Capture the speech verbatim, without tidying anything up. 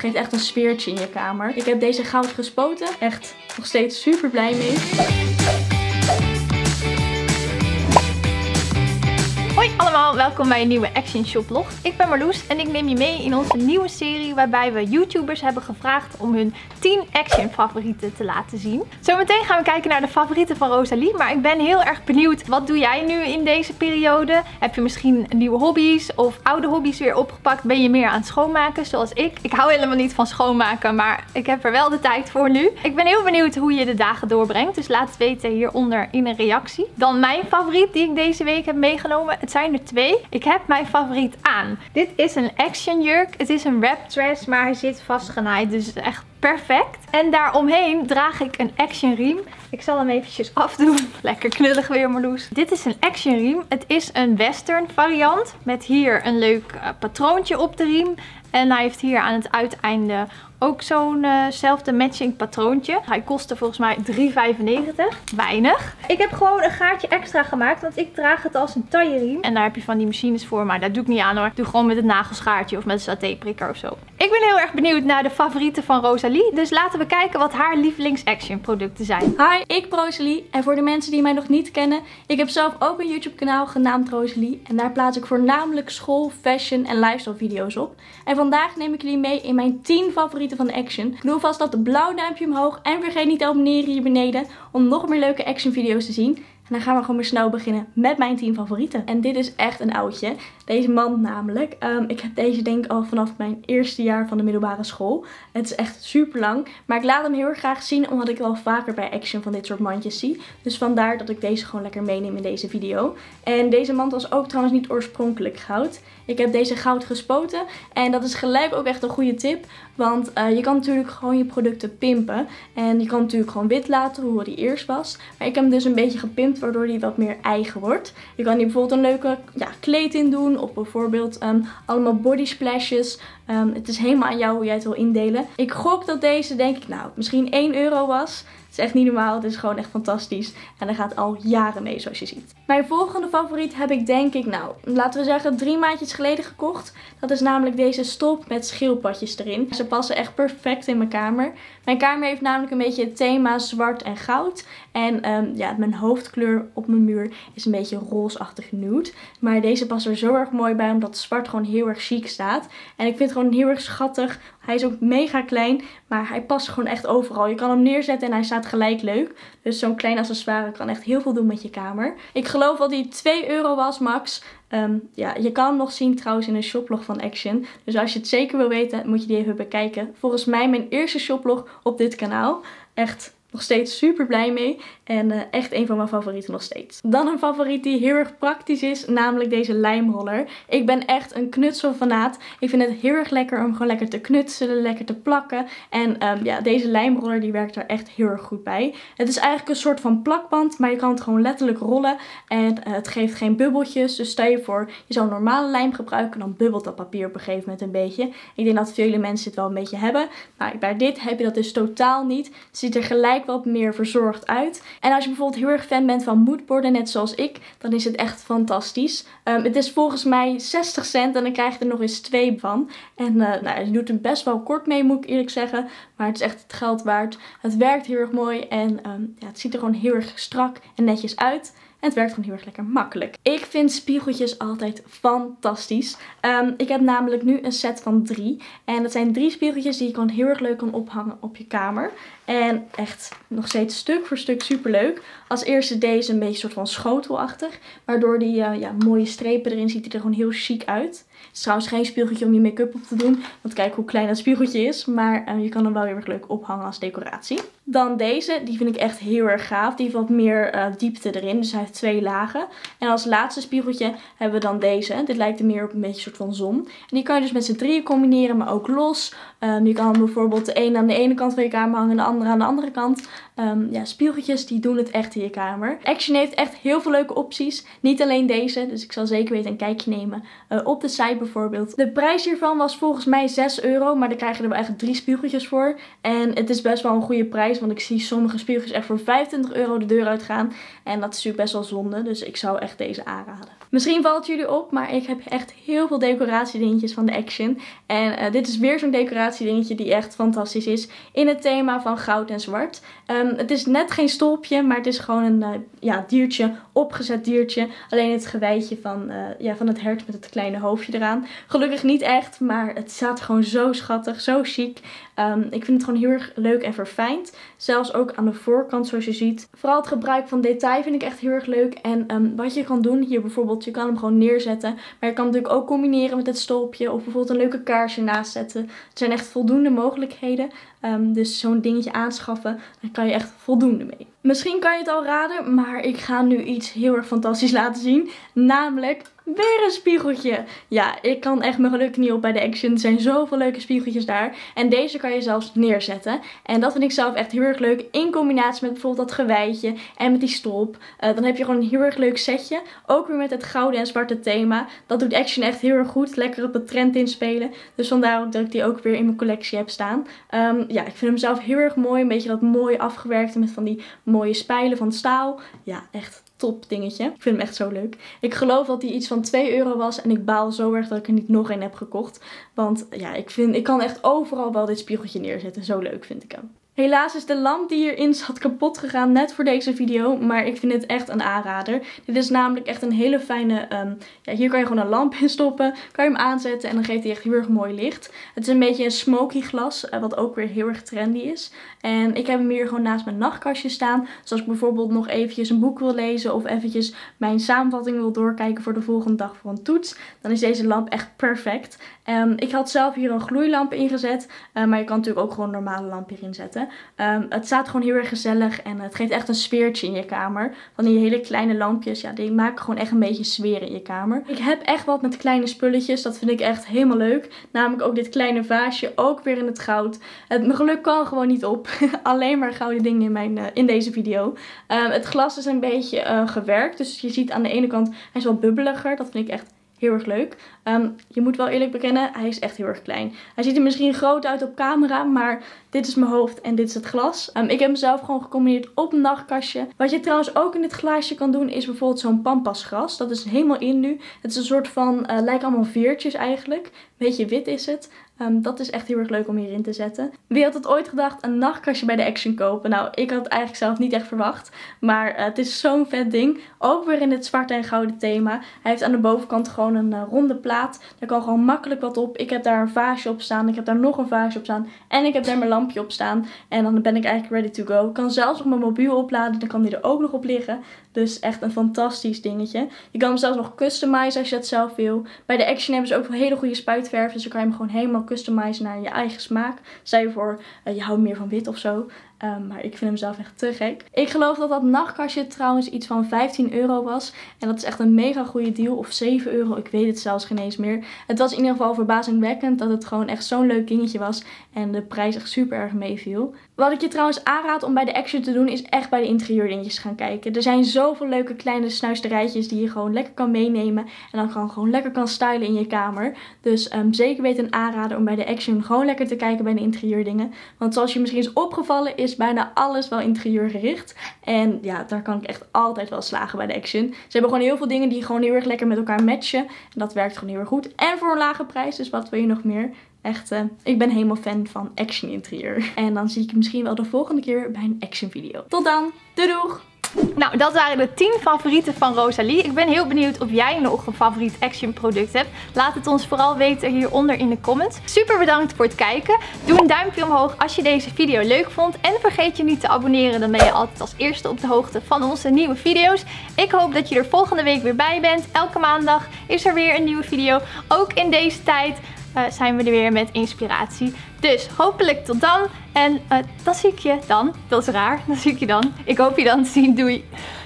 Geeft echt een sfeertje in je kamer. Ik heb deze goud gespoten. Echt nog steeds super blij mee. Hoi allemaal, welkom bij een nieuwe Action Shoplog. Ik ben Marloes en ik neem je mee in onze nieuwe serie waarbij we YouTubers hebben gevraagd om hun tien Action favorieten te laten zien. Zometeen gaan we kijken naar de favorieten van Rosalie, maar ik ben heel erg benieuwd, wat doe jij nu in deze periode? Heb je misschien nieuwe hobby's of oude hobby's weer opgepakt? Ben je meer aan het schoonmaken zoals ik? Ik hou helemaal niet van schoonmaken, maar ik heb er wel de tijd voor nu. Ik ben heel benieuwd hoe je de dagen doorbrengt, dus laat het weten hieronder in een reactie. Dan mijn favoriet die ik deze week heb meegenomen. Het zijn er twee. Ik heb mijn favoriet aan. Dit is een Action jurk. Het is een wrap dress, maar hij zit vastgenaaid. Dus echt perfect. En daaromheen draag ik een Action riem. Ik zal hem eventjes afdoen. Lekker knullig weer, Marloes. Dit is een Action riem. Het is een western variant. Met hier een leuk uh, patroontje op de riem. En hij heeft hier aan het uiteinde ook zo'nzelfde uh matching patroontje. Hij kostte volgens mij drie vijfennegentig. Weinig. Ik heb gewoon een gaatje extra gemaakt, want ik draag het als een tailleriem. En daar heb je van die machines voor, maar dat doe ik niet aan hoor. Ik doe gewoon met het nagelschaartje of met een satéprikker of zo. Ik ben heel erg benieuwd naar de favorieten van Rosalie. Dus laten we kijken wat haar lievelings Action producten zijn. Hi, ik ben Rosalie. En voor de mensen die mij nog niet kennen, ik heb zelf ook een YouTube kanaal genaamd Rosalie. En daar plaats ik voornamelijk school, fashion en lifestyle video's op. En vandaag neem ik jullie mee in mijn tien favorieten van Action. Doe vast dat blauw duimpje omhoog en vergeet niet te abonneren hier beneden om nog meer leuke Action video's te zien. En dan gaan we gewoon weer snel beginnen met mijn tien favorieten. En dit is echt een oudje. Deze mand namelijk. Um, ik heb deze denk ik al vanaf mijn eerste jaar van de middelbare school. Het is echt super lang. Maar ik laat hem heel erg graag zien omdat ik wel vaker bij Action van dit soort mandjes zie. Dus vandaar dat ik deze gewoon lekker meeneem in deze video. En deze mand was ook trouwens niet oorspronkelijk goud. Ik heb deze goud gespoten. En dat is gelijk ook echt een goede tip. Want uh, je kan natuurlijk gewoon je producten pimpen. En je kan natuurlijk gewoon wit laten hoe die eerst was. Maar ik heb hem dus een beetje gepimpt waardoor die wat meer eigen wordt. Je kan hier bijvoorbeeld een leuke ja, kleed in doen. Of bijvoorbeeld um, allemaal body splashes. Um, het is helemaal aan jou hoe jij het wil indelen. Ik gok dat deze denk ik nou misschien één euro was. Het is echt niet normaal. Het is gewoon echt fantastisch. En er gaat al jaren mee zoals je ziet. Mijn volgende favoriet heb ik denk ik nou laten we zeggen drie maandjes geleden gekocht. Dat is namelijk deze stop met schildpadjes erin. Ze passen echt perfect in mijn kamer. Mijn kamer heeft namelijk een beetje het thema zwart en goud. En um, ja, mijn hoofdkleur op mijn muur is een beetje roosachtig nude. Maar deze past er zo erg mooi bij omdat zwart gewoon heel erg chic staat. En ik vind het gewoon heel erg schattig. Hij is ook mega klein, maar hij past gewoon echt overal. Je kan hem neerzetten en hij staat gelijk leuk. Dus zo'n klein accessoire kan echt heel veel doen met je kamer. Ik geloof dat hij twee euro was max. Um, ja, je kan hem nog zien trouwens in een shoplog van Action. Dus als je het zeker wil weten, moet je die even bekijken. Volgens mij mijn eerste shoplog op dit kanaal. Echt nog steeds super blij mee. En uh, echt een van mijn favorieten nog steeds. Dan een favoriet die heel erg praktisch is. Namelijk deze lijmroller. Ik ben echt een knutselfanaat. Ik vind het heel erg lekker om gewoon lekker te knutselen. Lekker te plakken. En um, ja, deze lijmroller die werkt er echt heel erg goed bij. Het is eigenlijk een soort van plakband. Maar je kan het gewoon letterlijk rollen. En uh, het geeft geen bubbeltjes. Dus stel je voor, je zou normale lijm gebruiken. Dan bubbelt dat papier op een gegeven moment een beetje. Ik denk dat vele mensen het wel een beetje hebben. Maar bij dit heb je dat dus totaal niet. Het ziet er gelijk wat meer verzorgd uit. En als je bijvoorbeeld heel erg fan bent van moodboarden, net zoals ik, dan is het echt fantastisch. Um, het is volgens mij zestig cent en dan krijg je er nog eens twee van. En uh, nou, je doet er best wel kort mee, moet ik eerlijk zeggen. Maar het is echt het geld waard. Het werkt heel erg mooi en um, ja, het ziet er gewoon heel erg strak en netjes uit. En het werkt gewoon heel erg lekker makkelijk. Ik vind spiegeltjes altijd fantastisch. Um, ik heb namelijk nu een set van drie. En dat zijn drie spiegeltjes die je gewoon heel erg leuk kan ophangen op je kamer. En echt nog steeds stuk voor stuk super leuk. Als eerste deze een beetje soort van schotelachtig. Waardoor die uh, ja, mooie strepen erin ziet, die er gewoon heel chic uit. Het is trouwens geen spiegeltje om je make-up op te doen. Want kijk hoe klein dat spiegeltje is. Maar uh, je kan hem wel heel erg leuk ophangen als decoratie. Dan deze, die vind ik echt heel erg gaaf. Die heeft wat meer uh, diepte erin. Dus hij heeft twee lagen. En als laatste spiegeltje hebben we dan deze. Dit lijkt er meer op een beetje een soort van zon. En die kan je dus met z'n drieën combineren, maar ook los. Um, je kan bijvoorbeeld de een aan de ene kant van je kamer hangen en de andere aan de andere kant. Um, ja, spiegeltjes die doen het echt in je kamer. Action heeft echt heel veel leuke opties. Niet alleen deze, dus ik zal zeker weten een kijkje nemen uh, op de site Sky bijvoorbeeld. De prijs hiervan was volgens mij zes euro, maar daar krijg je er wel echt drie spiegeltjes voor. En het is best wel een goede prijs, want ik zie sommige spiegeltjes echt voor vijfentwintig euro de deur uitgaan. En dat is natuurlijk best wel zonde, dus ik zou echt deze aanraden. Misschien valt het jullie op, maar ik heb echt heel veel decoratiedingetjes van de Action. En uh, dit is weer zo'n decoratiedingetje die echt fantastisch is in het thema van goud en zwart. Um, het is net geen stolpje, maar het is gewoon een uh, ja, diertje, opgezet diertje. Alleen het gewijtje van, uh, ja, van het hert met het kleine hoofdje eraan. Gelukkig niet echt, maar het staat gewoon zo schattig, zo chic. Um, ik vind het gewoon heel erg leuk en verfijnd. Zelfs ook aan de voorkant zoals je ziet. Vooral het gebruik van detail vind ik echt heel erg leuk. En um, wat je kan doen hier bijvoorbeeld, je kan hem gewoon neerzetten. Maar je kan hem natuurlijk ook combineren met het stolpje. Of bijvoorbeeld een leuke kaarsje naast zetten. Er zijn echt voldoende mogelijkheden. Um, dus zo'n dingetje aanschaffen, daar kan je echt voldoende mee. Misschien kan je het al raden, maar ik ga nu iets heel erg fantastisch laten zien. Namelijk weer een spiegeltje. Ja, ik kan echt mijn geluk niet op bij de Action. Er zijn zoveel leuke spiegeltjes daar. En deze kan je zelfs neerzetten. En dat vind ik zelf echt heel erg leuk. In combinatie met bijvoorbeeld dat gewijtje en met die stolp. Uh, dan heb je gewoon een heel erg leuk setje. Ook weer met het gouden en zwarte thema. Dat doet Action echt heel erg goed. Lekker op de trend inspelen. Dus vandaar ook dat ik die ook weer in mijn collectie heb staan. Um, ja, ik vind hem zelf heel erg mooi. Een beetje dat mooi afgewerkte met van die mooie spijlen van staal. Ja, echt top dingetje. Ik vind hem echt zo leuk. Ik geloof dat die iets van twee euro was. En ik baal zo erg dat ik er niet nog een heb gekocht. Want ja, ik, vind, ik kan echt overal wel dit spiegeltje neerzetten. Zo leuk vind ik hem. Helaas is de lamp die hierin zat kapot gegaan net voor deze video. Maar ik vind het echt een aanrader. Dit is namelijk echt een hele fijne... Um, ja, hier kan je gewoon een lamp in stoppen. Kan je hem aanzetten en dan geeft hij echt heel erg mooi licht. Het is een beetje een smoky glas. Uh, wat ook weer heel erg trendy is. En ik heb hem hier gewoon naast mijn nachtkastje staan. Dus als ik bijvoorbeeld nog eventjes een boek wil lezen. Of eventjes mijn samenvatting wil doorkijken voor de volgende dag voor een toets. Dan is deze lamp echt perfect. Um, ik had zelf hier een gloeilamp ingezet. Uh, maar je kan natuurlijk ook gewoon een normale lamp hierin zetten. Um, het staat gewoon heel erg gezellig en het geeft echt een sfeertje in je kamer. Van die hele kleine lampjes, ja, die maken gewoon echt een beetje sfeer in je kamer. Ik heb echt wat met kleine spulletjes, dat vind ik echt helemaal leuk. Namelijk ook dit kleine vaasje, ook weer in het goud. Het, mijn geluk kan gewoon niet op. Alleen maar gouden dingen in, mijn, uh, in deze video. Um, het glas is een beetje uh, gewerkt, dus je ziet aan de ene kant, hij is wel bubbeliger. Dat vind ik echt heel erg leuk. Um, je moet wel eerlijk bekennen, hij is echt heel erg klein. Hij ziet er misschien groot uit op camera, maar dit is mijn hoofd en dit is het glas. Um, ik heb hem zelf gewoon gecombineerd op een nachtkastje. Wat je trouwens ook in dit glaasje kan doen, is bijvoorbeeld zo'n pampasgras. Dat is helemaal in nu. Het is een soort van, uh, lijkt allemaal veertjes eigenlijk. Een beetje wit is het. Um, dat is echt heel erg leuk om hierin te zetten. Wie had het ooit gedacht, een nachtkastje bij de Action kopen? Nou, ik had het eigenlijk zelf niet echt verwacht. Maar uh, het is zo'n vet ding. Ook weer in het zwarte en gouden thema. Hij heeft aan de bovenkant gewoon een uh, ronde plaat. Daar kan gewoon makkelijk wat op. Ik heb daar een vaasje op staan. Ik heb daar nog een vaasje op staan. En ik heb daar mijn lampje op staan. En dan ben ik eigenlijk ready to go. Ik kan zelfs nog mijn mobiel opladen. Dan kan die er ook nog op liggen. Dus echt een fantastisch dingetje. Je kan hem zelfs nog customizen als je dat zelf wil. Bij de Action hebben ze ook een hele goede spuitverf. Dus dan kan je hem gewoon helemaal customizen naar je eigen smaak. Stel je voor, uh, je houdt meer van wit of zo. Um, maar ik vind hem zelf echt te gek. Ik geloof dat dat nachtkastje trouwens iets van vijftien euro was. En dat is echt een mega goede deal. Of zeven euro, ik weet het zelfs geen eens meer. Het was in ieder geval verbazingwekkend dat het gewoon echt zo'n leuk dingetje was. En de prijs echt super erg meeviel. Wat ik je trouwens aanraad om bij de Action te doen, is echt bij de interieurdingetjes gaan kijken. Er zijn zoveel leuke kleine snuisterijtjes die je gewoon lekker kan meenemen. En dan gewoon, gewoon lekker kan stylen in je kamer. Dus um, zeker weten een aanrader om bij de Action gewoon lekker te kijken bij de interieurdingen. Want zoals je misschien is opgevallen, is bijna alles wel interieurgericht. En ja, daar kan ik echt altijd wel slagen bij de Action. Ze hebben gewoon heel veel dingen die gewoon heel erg lekker met elkaar matchen. En dat werkt gewoon heel erg goed. En voor een lage prijs, dus wat wil je nog meer? Echt, uh, ik ben helemaal fan van Action interieur. En dan zie ik je misschien wel de volgende keer bij een Action video. Tot dan, doei doeg! Nou, dat waren de tien favorieten van Rosalie. Ik ben heel benieuwd of jij nog een favoriet Action product hebt. Laat het ons vooral weten hieronder in de comments. Super bedankt voor het kijken. Doe een duimpje omhoog als je deze video leuk vond. En vergeet je niet te abonneren. Dan ben je altijd als eerste op de hoogte van onze nieuwe video's. Ik hoop dat je er volgende week weer bij bent. Elke maandag is er weer een nieuwe video. Ook in deze tijd uh, zijn we er weer met inspiratie. Dus hopelijk tot dan. En uh, dan zie ik je dan. Dat is raar. Dan zie ik je dan. Ik hoop je dan te zien. Doei!